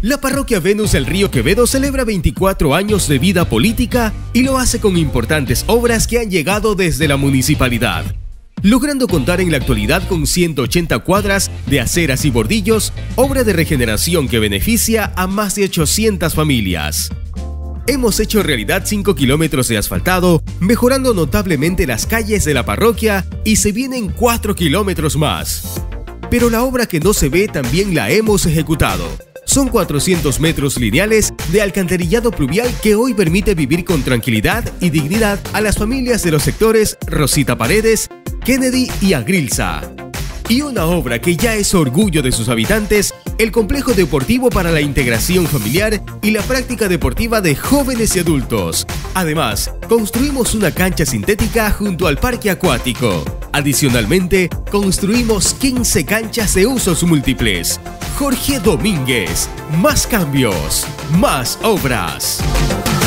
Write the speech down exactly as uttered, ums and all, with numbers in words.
La parroquia Venus del Río Quevedo celebra veinticuatro años de vida política y lo hace con importantes obras que han llegado desde la municipalidad, logrando contar en la actualidad con ciento ochenta cuadras de aceras y bordillos, obra de regeneración que beneficia a más de ochocientas familias. Hemos hecho realidad cinco kilómetros de asfaltado, mejorando notablemente las calles de la parroquia y se vienen cuatro kilómetros más. Pero la obra que no se ve también la hemos ejecutado. Son cuatrocientos metros lineales de alcantarillado pluvial que hoy permite vivir con tranquilidad y dignidad a las familias de los sectores Rosita Paredes, Kennedy y Agrilza. Y una obra que ya es orgullo de sus habitantes, el complejo deportivo para la integración familiar y la práctica deportiva de jóvenes y adultos. Además, construimos una cancha sintética junto al parque acuático. Adicionalmente, construimos quince canchas de usos múltiples. Jorge Domínguez, más cambios, más obras.